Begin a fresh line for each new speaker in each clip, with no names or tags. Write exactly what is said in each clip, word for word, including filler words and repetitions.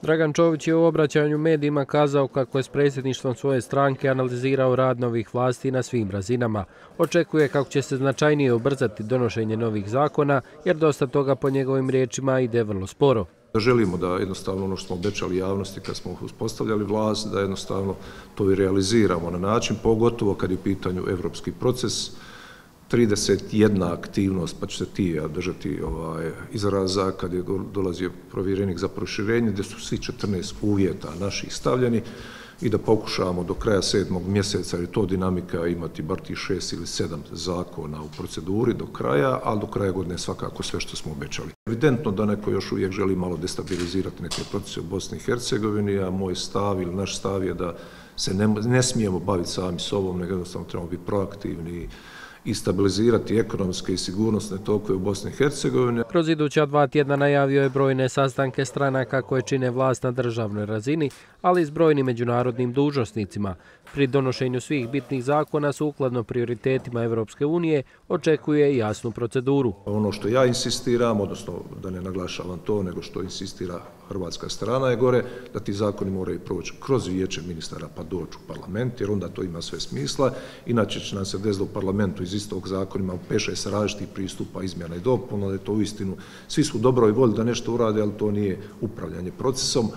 Dragan Čović je u obraćanju medijima kazao kako je s predsjedništvom svoje stranke analizirao rad novih vlasti na svim razinama. Očekuje kako će se značajnije ubrzati donošenje novih zakona, jer dosta toga po njegovim riječima ide vrlo sporo.
Želimo da jednostavno ono što smo obećali javnosti kad smo uspostavljali vlast, da jednostavno to i realiziramo na način, pogotovo kad je u pitanju evropski proces. trideset jedna aktivnost, pa će se ti držati ovaj, izraza kad je dolazio provjerenik za proširenje, gdje su svi četrnaest uvjeta naših stavljeni i da pokušamo do kraja sedmog mjeseca, jer je to dinamika, imati bar ti šest ili sedam zakona u proceduri do kraja, ali do kraja godine svakako sve što smo obećali. Evidentno da neko još uvijek želi malo destabilizirati neke procese u Bosni i Hercegovini, a moj stav ili naš stav je da se ne, ne smijemo baviti sami sobom, nego jednostavno trebamo biti proaktivni i stabilizirati ekonomske i sigurnosne tokove u Bosni i Hercegovini.
Kroz iduća dva tjedna najavio je brojne sastanke stranaka koje čine vlast na državnoj razini, ali i s brojnim međunarodnim dužnosnicima. Pri donošenju svih bitnih zakona sukladno prioritetima Evropske unije očekuje jasnu proceduru.
Ono što ja insistiram, odnosno da ne naglašavam to, nego što insistira hrvatska strana je gore, da ti zakoni moraju proći kroz vijeće ministara pa doći u parlament, jer onda to ima sve smisla. Inače će nam se desiti u parlamentu iz istog zakonima pet šest različitih pristupa, izmjena i dopuna, da je to uistinu, svi su u dobroj volji da nešto urade, ali to nije upravljanje procesom.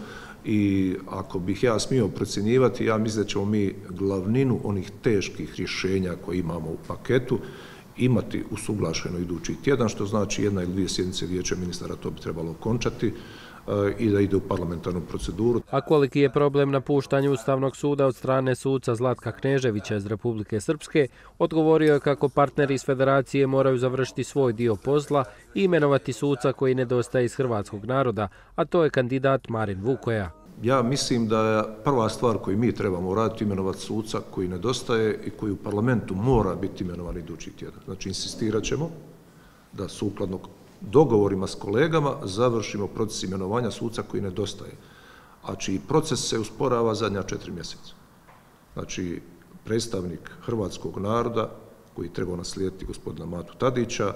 I ako bih ja smio procjenjivati, ja mislim da ćemo mi glavninu onih teških rješenja koje imamo u paketu imati usuglašeno idući tjedan, što znači jedna ili dvije sjednice vijeća ministara, to bi trebalo okončati i da ide u parlamentarnu proceduru.
A koliki je problem napuštanja Ustavnog suda od strane suca Zlatka Kneževića iz Republike Srpske, odgovorio je kako partneri iz Federacije moraju završiti svoj dio posla i imenovati suca koji nedostaje iz hrvatskog naroda, a to je kandidat Marin Vukoja.
Ja mislim da je prva stvar koju mi trebamo uraditi imenovati suca koji nedostaje i koji u parlamentu mora biti imenovan idući tjedan. Znači, insistirat ćemo da sukladno dogovorima s kolegama završimo proces imenovanja suca koji nedostaje, a čiji proces se usporava zadnja četiri mjeseca. Znači, predstavnik hrvatskog naroda koji treba naslijediti gospodina Matu Tadića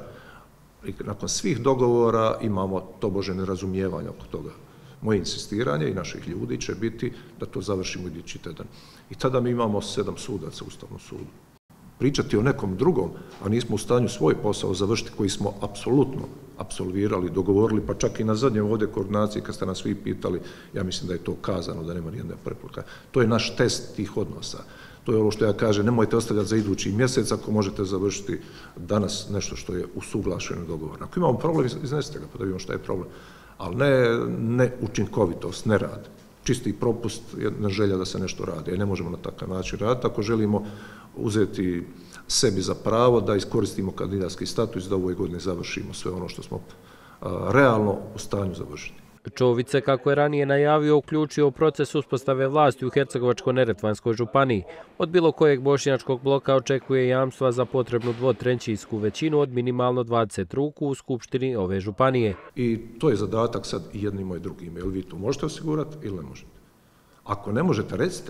i nakon svih dogovora imamo tobože nerazumijevanja oko toga. Moje insistiranje i naših ljudi će biti da to završimo idući tjedan. I tada mi imamo sedam sudaca u Ustavnom sudu. Pričati o nekom drugom, a nismo u stanju svoj posao završiti koji smo apsolutno apsolvirali, dogovorili, pa čak i na zadnjoj ovdje koordinaciji kad ste nas svi pitali, ja mislim da je to kazano, da nema nijedna preporuka. To je naš test tih odnosa. To je ovo što ja kažem, nemojte ostavljati za idući mjesec ako možete završiti danas nešto što je usuglašeno dogovor. Ako imamo problem, iznesite ga pa da vidimo šta je problem. Ali ne, ne učinkovitost, ne rad. Čisti propust, jedna želja da se nešto radi. I ne možemo na takav način raditi ako želimo uzeti sebi za pravo da iskoristimo kandidatski status, da u ovoj godini završimo sve ono što smo a, realno u stanju završiti.
Čović se, kako je ranije najavio, uključio u proces uspostave vlasti u Hercegovačko-neretvanskoj županiji. Od bilo kojeg bošnjačkog bloka očekuje jamstva za potrebnu dvotrećinsku većinu od minimalno dvadeset ruku u skupštini ove županije.
I to je zadatak sad i jednim i drugim. Jel vi to možete osigurati ili ne možete? Ako ne možete, recite.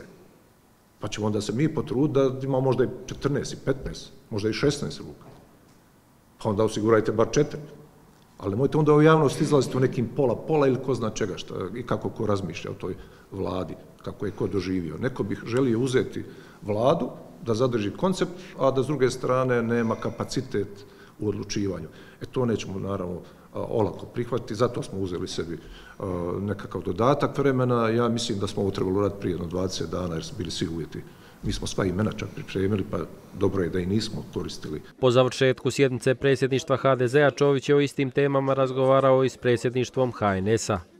Pa ćemo onda se mi potruditi da imamo možda i četrnaest i petnaest, možda i šesnaest ruka. Pa onda osigurajte bar četiri. Ali nemojte onda u javnost izlaziti u nekim pola-pola ili ko zna čega šta, i kako ko razmišlja o toj vladi, kako je ko doživio. Neko bi želio uzeti vladu da zadrži koncept, a da s druge strane nema kapacitet u odlučivanju. E to nećemo naravno olako prihvatiti, zato smo uzeli sebi nekakav dodatak vremena. Ja mislim da smo ovo trebalo raditi prije jedno dvadeset dana jer su bili svi uvjeti. Mi smo sva imena čak pripremili, pa dobro je da i nismo koristili.
Po završetku sjednice predsjedništva ha de zea Čović je o istim temama razgovarao i s predsjedništvom ha en es a.